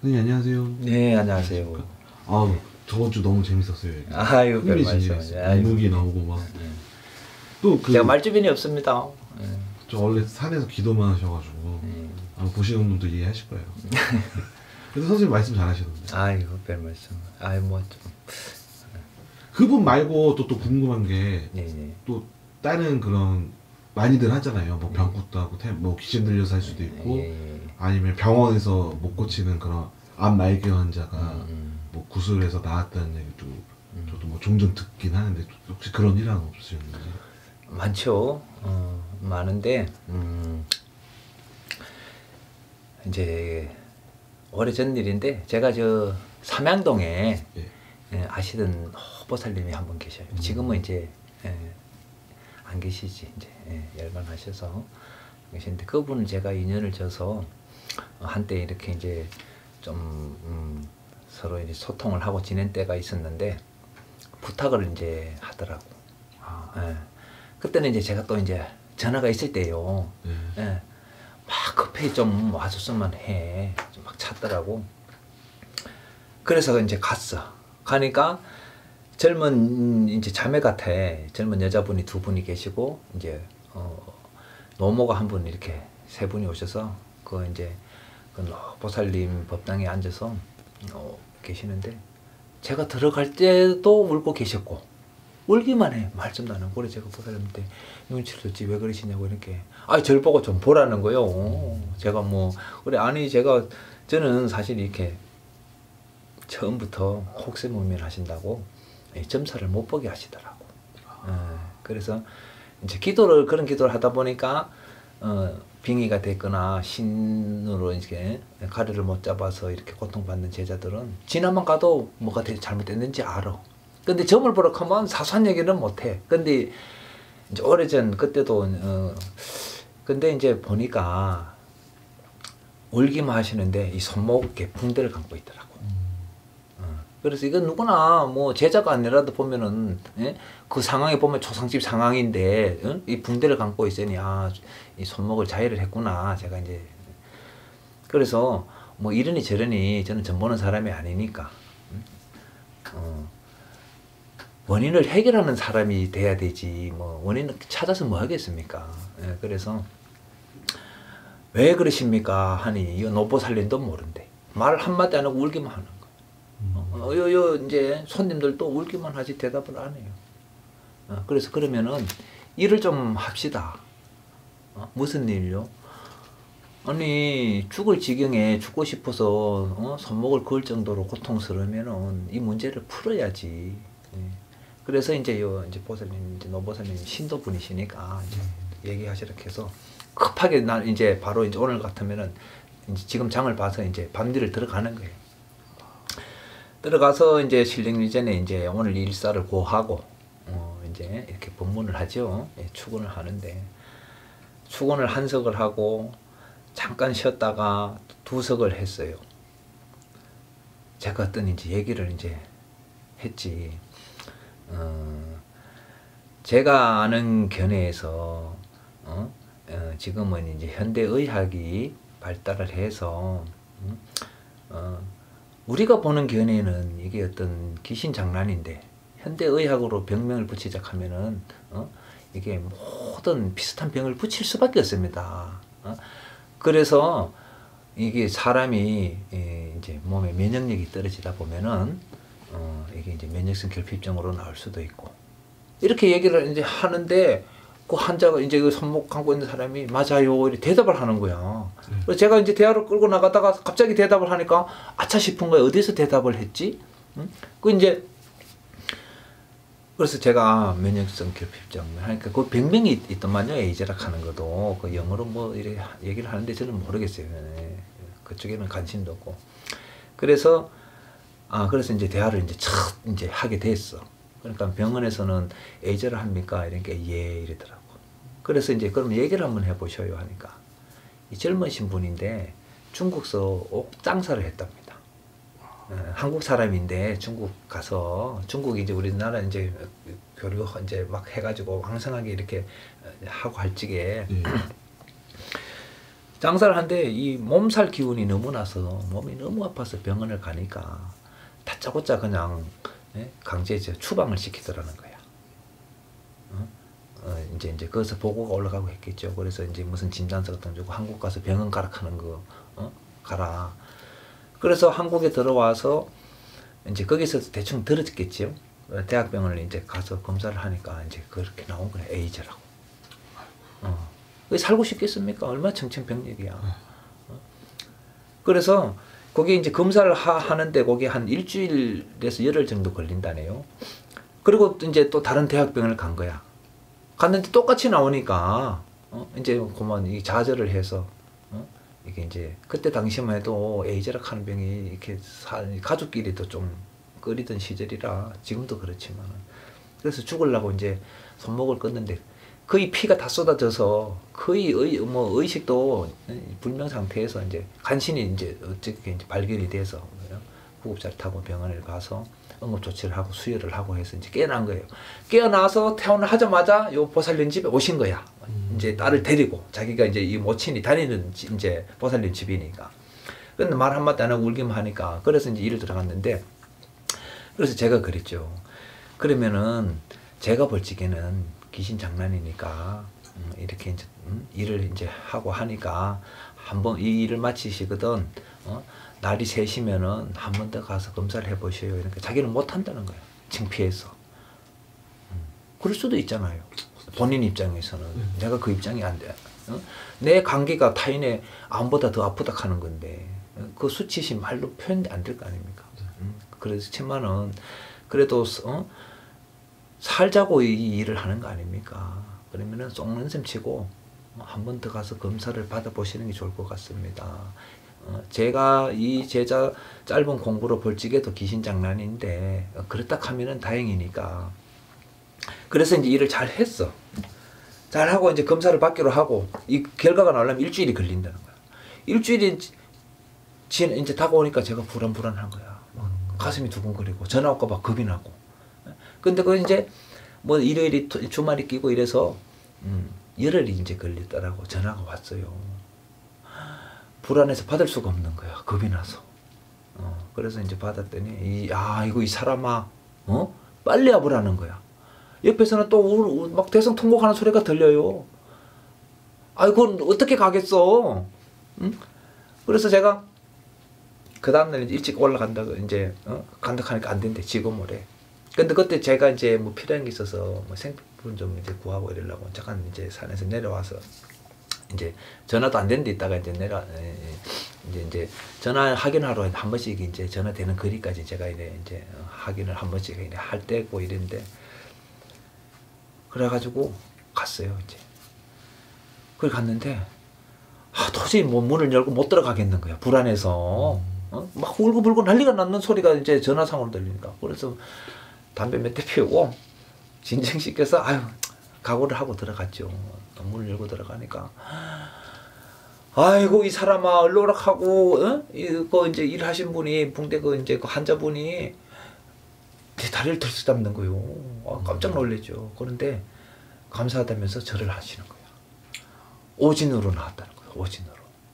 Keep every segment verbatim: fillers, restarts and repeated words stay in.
선생님 안녕하세요. 네, 안녕하세요. 아, 저번 주 너무 재밌었어요. 아유, 별 말씀. 이무기 나오고 막. 네. 또 그 제가 말주변이 없습니다. 네. 저 원래 산에서 기도만 하셔가지고 네. 아마 보시는 분도 이해하실 거예요. 그래서 선생님 말씀 잘하시던데. 아이고, 별 말씀. 아유, 뭐 좀. 그분 말고 또 또 궁금한 게 또 네네. 다른 그런 많이들 하잖아요. 뭐 병국도 하고 태, 뭐 귀신 들려서 할 수도 있고 예. 아니면 병원에서 못 고치는 그런 암 말기 환자가 음, 음. 뭐 구술해서 나았다는 얘기도 음. 저도 뭐 종종 듣긴 하는데 혹시 그런 일은 없으셨는지? 많죠. 어, 많은데 음, 이제 오래전 일인데 제가 저 삼양동에 예. 예, 아시던 호보살님이 한 분 계셔요. 음. 지금은 이제 예, 안 계시지 이제 예, 열반하셔서 계시는데 그분을 제가 인연을 줘서 한때 이렇게 이제 좀 음, 서로 이제 소통을 하고 지낸 때가 있었는데 부탁을 이제 하더라고. 아, 예. 그때는 이제 제가 또 이제 전화가 있을 때요. 네. 예. 막 급히 좀 와줬으면 해. 좀 막 찾더라고. 그래서 이제 갔어. 가니까 젊은 이제 자매 같아. 젊은 여자분이 두 분이 계시고 이제 어, 노모가 한 분 이렇게 세 분이 오셔서 그 이제 그 보살님 법당에 앉아서 어, 계시는데 제가 들어갈 때도 울고 계셨고 울기만 해. 말씀도 안 하고. 그래 제가 보살님한테 눈치를 줬지 왜 그러시냐고 이렇게 아 절 보고 좀 보라는 거요. 제가 뭐 그래 아니 제가 저는 사실 이렇게 처음부터 혹세무민 하신다고 점사를 못 보게 하시더라고. 어, 그래서 이제 기도를 그런 기도를 하다 보니까 어, 빙의가 됐거나 신으로 이렇게 가래를 못 잡아서 이렇게 고통받는 제자들은 지나만 가도 뭐가 되게 잘못됐는지 알아. 근데 점을 보러 가면 사소한 얘기는 못해. 근데 이제 오래전 그때도 어, 근데 이제 보니까 울기만 하시는데 이 손목에 붕대를 감고 있더라고. 어, 그래서 이건 누구나 뭐 제자가 아니라도 보면은 예? 그 상황에 보면 초상집 상황인데 어? 이 붕대를 감고 있으니 아, 이 손목을 자해를 했구나. 제가 이제 그래서 뭐 이러니 저러니 저는 점 보는 사람이 아니니까 어, 원인을 해결하는 사람이 돼야 되지 뭐 원인을 찾아서 뭐 하겠습니까? 예, 그래서 왜 그러십니까? 하니 이 노보살님도 모른대. 말 한마디 안 하고 울기만 하는 거. 어, 요, 요 이제 손님들도 울기만 하지 대답을 안 해요. 어, 그래서 그러면은 일을 좀 합시다. 어, 무슨 일요? 아니 죽을 지경에 죽고 싶어서 어, 손목을 그을 정도로 고통스러우면은 이 문제를 풀어야지. 예. 그래서 이제 요 이제 보살님 이제 노보살님 신도 분이시니까 이제 얘기하시라 해서 급하게 난 이제 바로 이제 오늘 같으면은 이제 지금 장을 봐서 이제 밤일을 들어가는 거예요. 들어가서 이제 실령 이전에 이제 오늘 일사를 고하고 어 이제 이렇게 법문을 하죠. 예, 축원을 하는데 축원을 한 석을 하고 잠깐 쉬었다가 두 석을 했어요. 제가 어떤 이제 얘기를 이제 했지. 어, 제가 아는 견해에서 어? 어, 지금은 이제 현대의학이 발달을 해서 음? 어, 우리가 보는 견해는 이게 어떤 귀신 장난인데 현대의학으로 병명을 붙이자 하면은 어? 이게 모든 비슷한 병을 붙일 수밖에 없습니다. 어? 그래서 이게 사람이 이제 몸에 면역력이 떨어지다 보면은 어, 이게 이제 면역성 결핍증으로 나올 수도 있고 이렇게 얘기를 이제 하는데 그 환자가 이제 그 손목 감고 있는 사람이 맞아요 이렇게 대답을 하는 거야. 네. 그래서 제가 이제 대화를 끌고 나가다가 갑자기 대답을 하니까 아차 싶은 거야. 어디서 대답을 했지? 응? 그 이제 그래서 제가 면역성 결핍증 하니까 그 병명이 있더만요. 에이즈락 하는 것도 그 영어로 뭐 이렇게 얘기를 하는데 저는 모르겠어요. 네. 그쪽에는 관심도 없고 그래서 아 그래서 이제 대화를 이제 첫 이제 하게 됐어. 그러니까 병원에서는 에이즈를 합니까? 이러니까 예 이러더라고. 그래서 이제 그럼 얘기를 한번 해보셔요 하니까 이 젊으신 분인데 중국서 옥장사를 했답니다. 어, 한국 사람인데 중국 가서 중국이 이제 우리나라 이제 교류 이제 막 해가지고 왕성하게 이렇게 하고 할 적에 예. 장사를 한데 이 몸살 기운이 너무 나서 몸이 너무 아파서 병원을 가니까 다짜고짜 그냥 예? 강제 이제 추방을 시키더라는 거야. 어? 어, 이제 이제 거기서 보고가 올라가고 했겠죠. 그래서 이제 무슨 진단서 같은 거 주고 한국 가서 병원 가라 하는 거 어? 가라. 그래서 한국에 들어와서 이제 거기서 대충 들었겠지요. 대학병원을 이제 가서 검사를 하니까 이제 그렇게 나온 거야. 에이즈라고. 어. 왜 살고 싶겠습니까? 얼마나 청천벽력이야. 어? 그래서 거기 이제 검사를 하, 하는데 거기 한 일주일에서 열흘 정도 걸린다네요. 그리고 이제 또 다른 대학병원을 간 거야. 갔는데 똑같이 나오니까 어? 이제 그만 이 좌절을 해서 어? 이게 이제 그때 당시만 해도 에이즈라 하는 병이 이렇게 사, 가족끼리도 좀 끓이던 시절이라 지금도 그렇지만 그래서 죽으려고 이제 손목을 껐는데 거의 피가 다 쏟아져서 거의 의, 뭐 의식도 불명 상태에서 이제 간신히 이제 어떻게 이제 발견이 돼서 구급차를 타고 병원에 가서 응급 조치를 하고 수혈을 하고 해서 이제 깨어난 거예요. 깨어나서 퇴원을 하자마자 요 보살님 집에 오신 거야. 음. 이제 딸을 데리고 자기가 이제 이 모친이 다니는 집, 이제 보살님 집이니까. 근데 말 한마디 안 하고 울기만 하니까 그래서 이제 일을 들어갔는데 그래서 제가 그랬죠. 그러면은 제가 볼 적에는 귀신 장난이니까 음, 이렇게 이제 음, 일을 이제 하고 하니까 한번 이 일을 마치시거든 어? 날이 새시면은 한 번 더 가서 검사를 해보셔요. 이러니까 자기는 못 한다는 거예요. 창피해서. 음, 그럴 수도 있잖아요. 본인 입장에서는 음. 내가 그 입장이 안 돼. 어? 내 감기가 타인의 암보다 더 아프다 하는 건데 어? 그 수치심 말로 표현이 안 될 거 아닙니까? 음, 그래서 천만은 그래도 어? 살자고 이 일을 하는 거 아닙니까? 그러면은 쏙는 셈 치고 한 번 더 가서 검사를 받아보시는 게 좋을 것 같습니다. 어, 제가 이 제자 짧은 공부로 볼 적에도 귀신 장난인데 어, 그렇다 하면은 다행이니까. 그래서 이제 일을 잘 했어. 잘 하고 이제 검사를 받기로 하고 이 결과가 나오려면 일주일이 걸린다는 거야. 일주일이 지 이제 다가오니까 제가 불안불안한 거야. 막 가슴이 두근거리고 전화 올까 봐 겁이 나고. 근데 그 이제 뭐 일요일이 주말이 끼고 이래서 음, 열흘이 이제 걸리더라고. 전화가 왔어요. 불안해서 받을 수가 없는 거야. 겁이 나서. 어, 그래서 이제 받았더니 이, 아 이거 이 사람아 어 빨리 와보라는 거야. 옆에서는 또 막 대성통곡하는 소리가 들려요. 아이고 어떻게 가겠어. 응? 그래서 제가 그 다음날 이제 일찍 올라간다고 이제 어? 간다 하니까 안 된대. 지금 오래. 근데 그때 제가 이제 뭐 필요한 게 있어서 뭐 생필품 좀 이제 구하고 이러려고 잠깐 이제 산에서 내려와서 이제 전화도 안 되는데 있다가 이제 내려 이제 이제 전화 확인하러 한 번씩 이제 전화되는 거리까지 제가 이제 이제 확인을 한 번씩 이제 할 때고 이랬는데 그래가지고 갔어요 이제. 그걸 갔는데 아 도저히 뭐 문을 열고 못 들어가겠는 거야. 불안해서 어? 막 울고불고 난리가 났는 소리가 이제 전화상으로 들리니까. 그래서 담배 몇 대 피우고 진정시켜서 아유 각오를 하고 들어갔죠. 문을 열고 들어가니까 아이고 이 사람아 얼로락하고 어? 이거 이제 일하신 분이 붕대 그 이제 그 환자분이 내 다리를 들썩 잡는 거요. 아, 깜짝 놀랐죠. 그런데 감사하다면서 절을 하시는 거야. 오진으로 나왔다는 거야. 오진으로.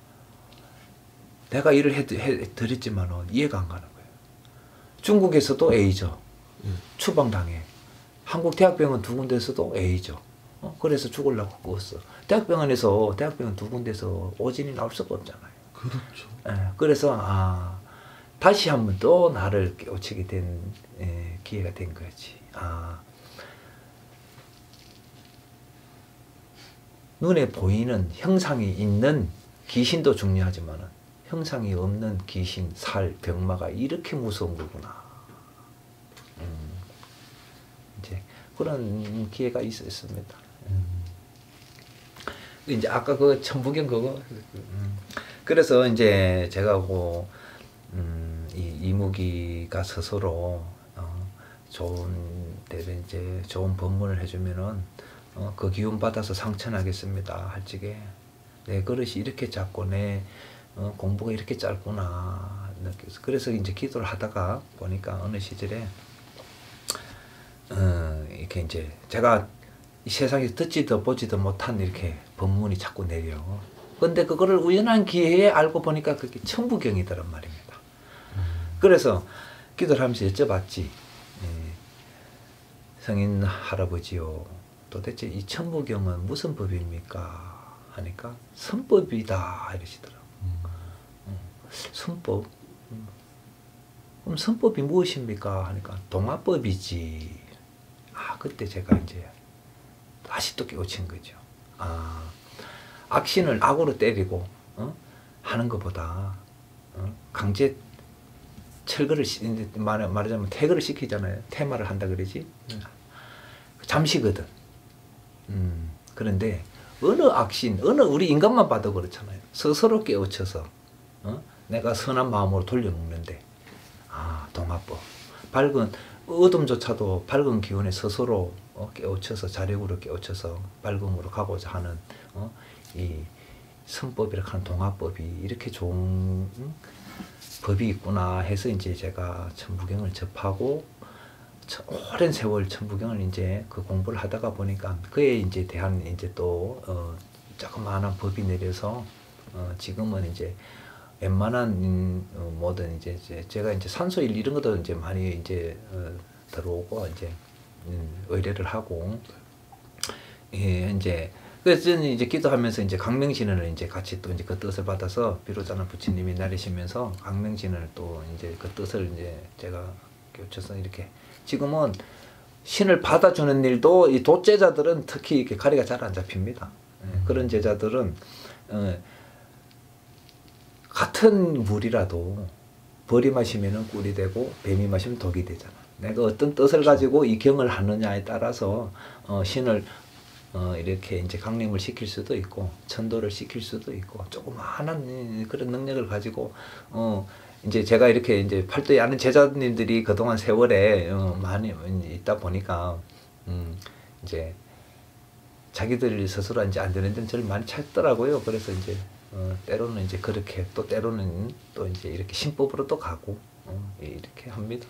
내가 일을 해, 해 드렸지만은 이해가 안 가는 거예요. 중국에서도 A죠. 음. 추방당해. 한국 대학병원 두 군데에서도 A죠. 어? 그래서 죽으려고 꿨어. 대학병원에서 대학병원 두 군데서 오진이 나올 수가 없잖아요. 그렇죠. 예, 그래서 아 다시 한번 또 나를 깨우치게 된 예, 기회가 된 거지. 아 눈에 보이는 형상이 있는 귀신도 중요하지만 형상이 없는 귀신, 살, 병마가 이렇게 무서운 거구나. 음, 이제 그런 기회가 있었습니다. 음. 이제 아까 그 천부경 그거 음. 그래서 이제 제가 그 음, 이 이무기가 스스로 어, 좋은 데를 이제 좋은 법문을 해주면은 어, 그 기운 받아서 상천하겠습니다. 할 적에 내 그릇이 이렇게 작고 내 어, 공부가 이렇게 짧구나 느껴서 그래서 이제 기도를 하다가 보니까 어느 시절에 어, 이렇게 이제 제가 이 세상에서 듣지도 보지도 못한 이렇게 법문이 자꾸 내려. 근데 그거를 우연한 기회에 알고 보니까 그게 천부경이더란 말입니다. 그래서 기도를 하면서 여쭤봤지. 예, 성인 할아버지요, 도대체 이 천부경은 무슨 법입니까? 하니까 선법이다 이러시더라고. 음. 선법? 음. 그럼 선법이 무엇입니까? 하니까 동화법이지. 아, 그때 제가 이제 다시 또 깨우친 거죠. 아, 악신을 악으로 때리고 어? 하는 것보다 어? 강제 철거를 말, 말하자면 퇴거를 시키잖아요. 퇴마를 한다 그러지. 음. 잠시거든. 음, 그런데 어느 악신, 어느 우리 인간만 봐도 그렇잖아요. 스스로 깨우쳐서 어? 내가 선한 마음으로 돌려먹는데, 아, 동화법. 밝은 어둠조차도 밝은 기운에 스스로 어, 깨우쳐서 자력으로 깨우쳐서 밝음으로 가고자 하는 어, 이 선법이라 하는 동화법이 이렇게 좋은 음? 법이 있구나 해서 이제 제가 천부경을 접하고 오랜 세월 천부경을 이제 그 공부를 하다가 보니까 그에 이제 대한 이제 또 어, 조그마한 법이 내려서 어, 지금은 이제 웬만한 음, 어, 뭐든 이제, 이제 제가 이제 산소일 이런 것도 이제 많이 이제 어, 들어오고 이제 음, 의뢰를 하고 예 이제 그래서 저는 이제 기도하면서 이제 강명신을 이제 같이 또 이제 그 뜻을 받아서 비로자는 부처님이 나르시면서 강명신을 또 이제 그 뜻을 이제 제가 교쳐서 이렇게 지금은 신을 받아주는 일도 이 도제자들은 특히 이렇게 가리가 잘 안 잡힙니다. 예, 그런 제자들은 어, 같은 물이라도 벌이 마시면은 꿀이 되고 뱀이 마시면 독이 되잖아. 내가 어떤 뜻을 가지고 이 경을 하느냐에 따라서 어, 신을 어, 이렇게 이제 강림을 시킬 수도 있고 천도를 시킬 수도 있고 조그마한 그런 능력을 가지고 어, 이제 제가 이렇게 이제 팔도에 아는 제자님들이 그동안 세월에 어, 많이 있다 보니까 음, 이제 자기들 스스로 이제 안 되는 데는 저를 많이 찾더라고요. 그래서 이제 어, 때로는 이제 그렇게 또 때로는 또 이제 이렇게 신법으로 또 가고 어, 이렇게 합니다.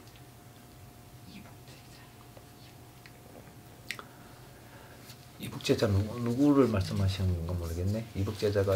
이북제자 누구, 누구를 말씀하시는 건 모르겠네. 이북제자가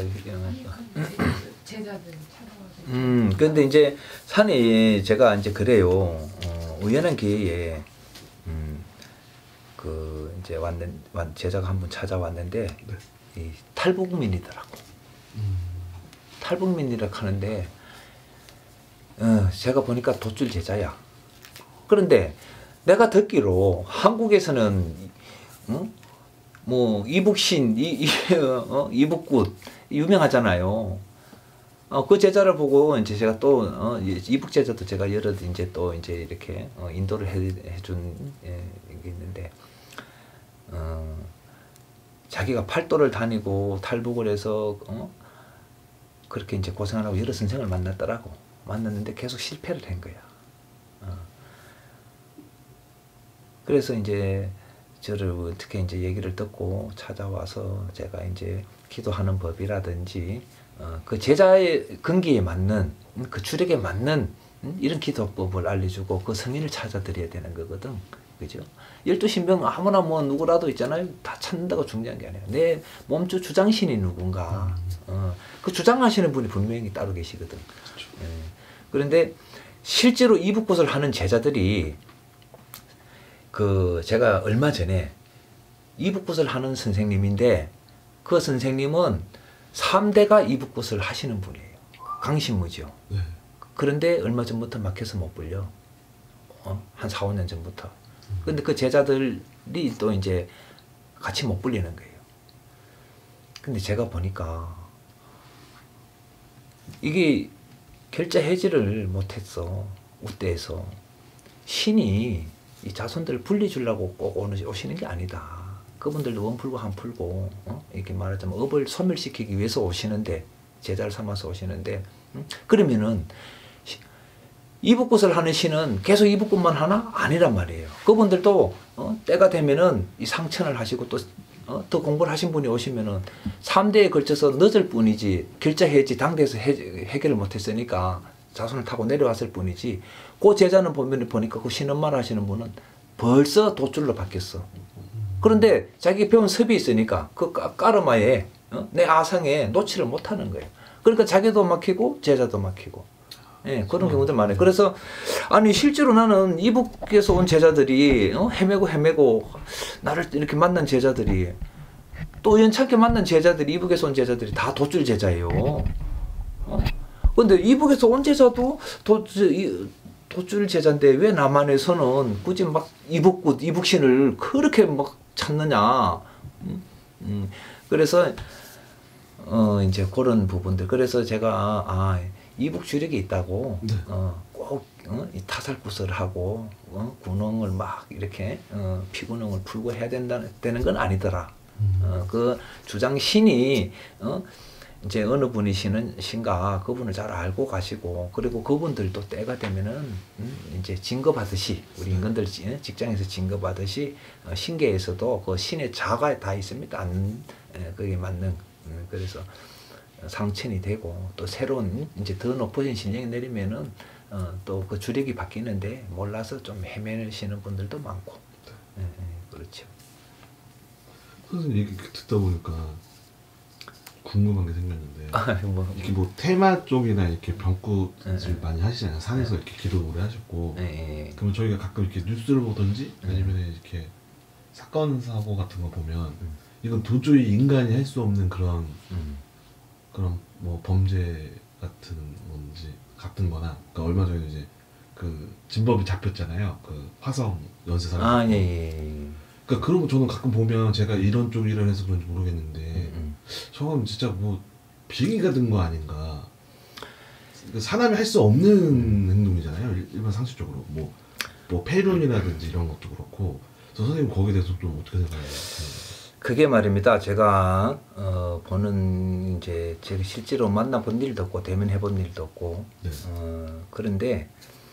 제자들 찾아와서. 음, 근데 이제 산에 제가 이제 그래요. 어, 우연한 기회에 음, 그 이제 왔는 제자가 한 분 찾아왔는데 네. 이 탈북민이더라고. 음. 탈북민이라 하는데 어, 제가 보니까 돛줄 제자야. 그런데 내가 듣기로 한국에서는 응? 뭐 이북신, 이, 이, 어, 이북굿 유명하잖아요. 어, 그 제자를 보고 이제 제가 또 어, 이북 제자도 제가 여러 이제 또 이제 이렇게 어, 인도를 해, 해준 예, 게 있는데 어, 자기가 팔도를 다니고 탈북을 해서 어, 그렇게 이제 고생하고 여러 선생을 만났더라고. 만났는데 계속 실패를 한 거야. 어. 그래서 이제 저를 어떻게 이제 얘기를 듣고 찾아와서 제가 이제 기도하는 법이라든지 어, 그 제자의 근기에 맞는 그 주력에 맞는 음, 이런 기도법을 알려주고 그 성인을 찾아드려야 되는 거거든. 그죠? 열두 신병 아무나 뭐 누구라도 있잖아요. 다 찾는다고 중요한 게 아니라 내 몸주 주장신이 누군가. 어, 그 주장하시는 분이 분명히 따로 계시거든. 그렇죠. 예. 그런데 실제로 이북굿을 하는 제자들이 그 제가 얼마 전에 이북굿을 하는 선생님인데 그 선생님은 삼 대가 이북굿을 하시는 분이에요. 강신무죠. 네. 그런데 얼마 전부터 막혀서 못 불려. 어? 한 사, 오 년 전부터. 근데 그 제자들이 또 이제 같이 못 불리는 거예요. 근데 제가 보니까 이게 결자 해지를 못했어. 우대에서. 신이 이 자손들을 분리주려고 꼭 오시는 게 아니다. 그분들도 원 풀고 한 풀고 어? 이렇게 말하자면 업을 소멸시키기 위해서 오시는데 제자를 삼아서 오시는데 음? 그러면은 이북굿을 하는 신은 계속 이북굿만 하나? 아니란 말이에요. 그분들도 어? 때가 되면은 이 상천을 하시고 또 어? 더 공부를 하신 분이 오시면은 삼 대에 걸쳐서 늦을 뿐이지 결자해지 당대에서 해, 해결을 못했으니까 자손을 타고 내려왔을 뿐이지 그 제자는 보면 보니까 그 신엄만 하시는 분은 벌써 돛줄로 바뀌었어. 그런데 자기 배운 섭이 있으니까 그 까르마에 어? 내 아상에 놓지를 못하는 거예요. 그러니까 자기도 막히고 제자도 막히고 예, 그런 경우들 많아요. 그래서 아니 실제로 나는 이북에서 온 제자들이 어? 헤매고 헤매고 나를 이렇게 만난 제자들이 또 우연찮게 만난 제자들이 이북에서 온 제자들이 다 도줄 제자예요. 어? 근데 이북에서 온 제자도 도, 이, 도줄 제자인데 왜 남한에서는 굳이 막 이북굿, 이북신을 그렇게 막 찾느냐. 음? 음. 그래서 어 이제 그런 부분들. 그래서 제가 아 이북 주력이 있다고 네. 어, 꼭 어, 이 타살구설을 하고 어, 군웅을 막 이렇게 어, 피군웅을 풀고 해야 된다는 되는 건 아니더라. 음. 어, 그 주장 신이 어, 이제 어느 분이시는 신가 그분을 잘 알고 가시고 그리고 그분들도 때가 되면은 음, 이제 징거받듯이 우리 인간들 직장에서 징거받듯이 어, 신계에서도 그 신의 자가 다 있습니다. 안, 에, 그게 맞는 음, 그래서 상천이 되고 또 새로운 이제 더 높아진 신령이 내리면은 어, 또 그 주력이 바뀌는데 몰라서 좀 헤매시는 분들도 많고 예, 예, 그렇죠. 선생님 얘기 듣다 보니까 궁금한 게 생겼는데 아, 뭐, 이렇게 뭐 테마 쪽이나 이렇게 병굿을 네, 많이 하시잖아요. 산에서 네. 이렇게 기도 오래 하셨고 예, 예. 그러면 저희가 가끔 이렇게 뉴스를 보든지 네. 아니면 이렇게 사건 사고 같은 거 보면 음. 이건 도저히 인간이 할 수 없는 그런 음. 그런 뭐 범죄 같은 건지 같은 거나 그러니까 얼마 전에 이제 그 진법이 잡혔잖아요. 그 화성 연쇄살인. 아, 예, 예, 예. 그러니까 그런 거 저는 가끔 보면 제가 이런 쪽 일을 해서 그런지 모르겠는데 음, 저건 진짜 뭐 비행기가 든 거 아닌가. 그러니까 사람이 할 수 없는 행동이잖아요. 일- 일반 상식적으로 뭐, 뭐 폐륜이라든지 이런 것도 그렇고. 그래서 선생님 거기에 대해서 좀 어떻게 생각해요? 그게 말입니다. 제가 어, 보는 이제 제가 실제로 만나본 일도 없고 대면해 본 일도 없고 네. 어, 그런데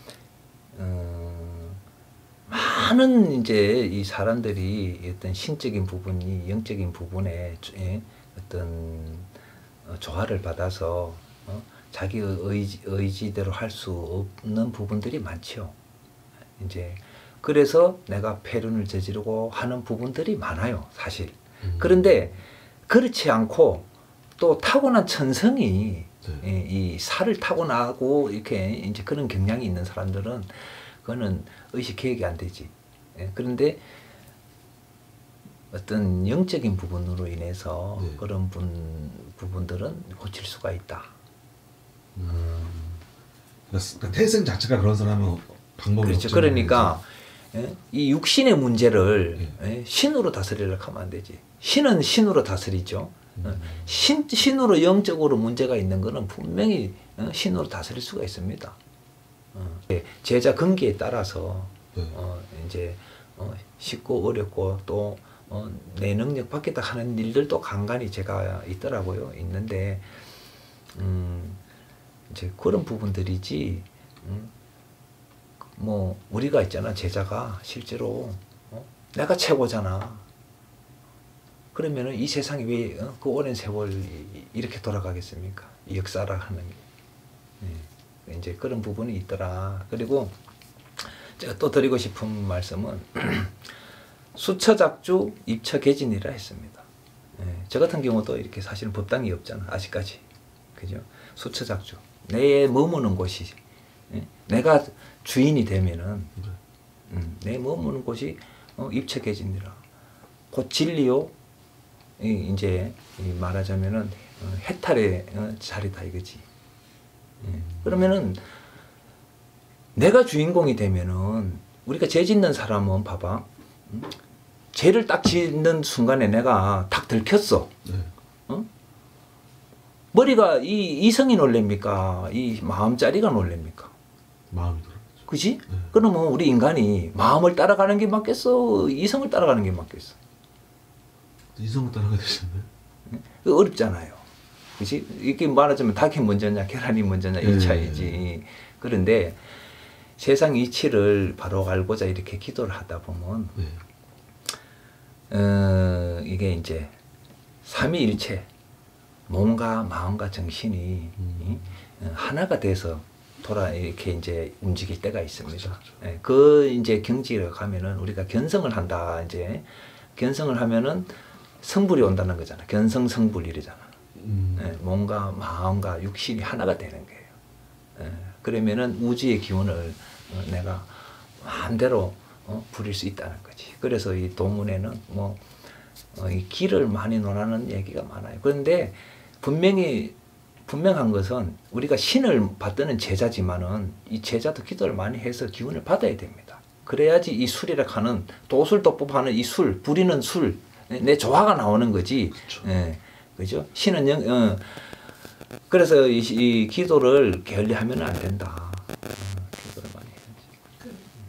어, 많은 이제 이 사람들이 어떤 신적인 부분이 영적인 부분에 예, 어떤 어, 조화를 받아서 어, 자기 의지, 의지대로 할 수 없는 부분들이 많죠. 이제 그래서 내가 폐륜을 저지르고 하는 부분들이 많아요, 사실. 음. 그런데 그렇지 않고 또 타고난 천성이 네. 예, 이 살을 타고나고 이렇게 이제 그런 경향이 있는 사람들은 그거는 의식 계획이 안 되지. 예, 그런데 어떤 영적인 부분으로 인해서 네. 그런 분, 부분들은 고칠 수가 있다. 음. 그러니까, 그러니까 태생 자체가 그런 사람은 방법이 그렇죠. 없죠. 그러니까 예? 이 육신의 문제를 네. 예? 신으로 다스리려고 하면 안 되지. 신은 신으로 다스리죠. 음. 어, 신, 신으로 영적으로 문제가 있는 거는 분명히 어, 신으로 다스릴 수가 있습니다. 어, 예, 제자 근기에 따라서 네. 어, 이제 어, 쉽고 어렵고 또 어, 내 능력 밖에다 하는 일들도 간간히 제가 있더라고요. 있는데 음, 이제 그런 부분들이지. 음, 뭐 우리가 있잖아. 제자가 실제로 어? 내가 최고잖아. 그러면은 이 세상이 왜 그 어? 오랜 세월 이렇게 돌아가겠습니까? 이 역사라 하는 게. 네. 이제 그런 부분이 있더라. 그리고 제가 또 드리고 싶은 말씀은 수처작주 입처개진이라 했습니다. 네. 저 같은 경우도 이렇게 사실은 법당이 없잖아. 아직까지. 그죠? 수처작주. 내에 머무는 곳이 네? 내가 주인이 되면은 음, 내 머무는 곳이 어, 입처개진이라. 곧 진리요. 이, 이제 이 말하자면은 어, 해탈의 어, 자리다 이거지. 예. 그러면은 내가 주인공이 되면은 우리가 죄 짓는 사람은 봐봐. 음? 죄를 딱 짓는 순간에 내가 딱 들켰어. 네. 어? 머리가 이 이성이 놀랍니까? 이 마음자리가 놀랍니까? 마음이 들어. 그지? 네. 그러면 우리 인간이 마음을 따라가는 게 맞겠어? 이성을 따라가는 게 맞겠어? 이성을 따라가야 되잖아요. 그 어렵잖아요. 그치? 이렇게 말하자면 닭이 먼저냐, 계란이 먼저냐, 이 네. 차이지. 그런데 세상 이치를 바로 알고자 이렇게 기도를 하다 보면, 네. 어, 이게 이제 삼위일체, 몸과 마음과 정신이 음. 이, 어, 하나가 돼서 돌아 이렇게 이제 움직일 때가 있습니다. 그렇죠, 그렇죠. 예, 그 이제 경지에 가면은 우리가 견성을 한다. 이제 견성을 하면은 성불이 온다는 거잖아. 견성성불 이러잖아. 음. 예, 몸과 마음과 육신이 하나가 되는 거예요. 예, 그러면은 우주의 기운을 어, 내가 마음대로 어, 부릴 수 있다는 거지. 그래서 이 동문회는 뭐 어, 이 길을 많이 논하는 얘기가 많아요. 그런데 분명히 분명한 것은 우리가 신을 받드는 제자지만은 이 제자도 기도를 많이 해서 기운을 받아야 됩니다. 그래야지 이 술이라 하는 도술도법하는 이 술, 부리는 술, 내 조화가 나오는 거지. 그쵸. 예, 그죠? 신은 영, 어, 그래서 이, 이 기도를 게을리하면 안 된다.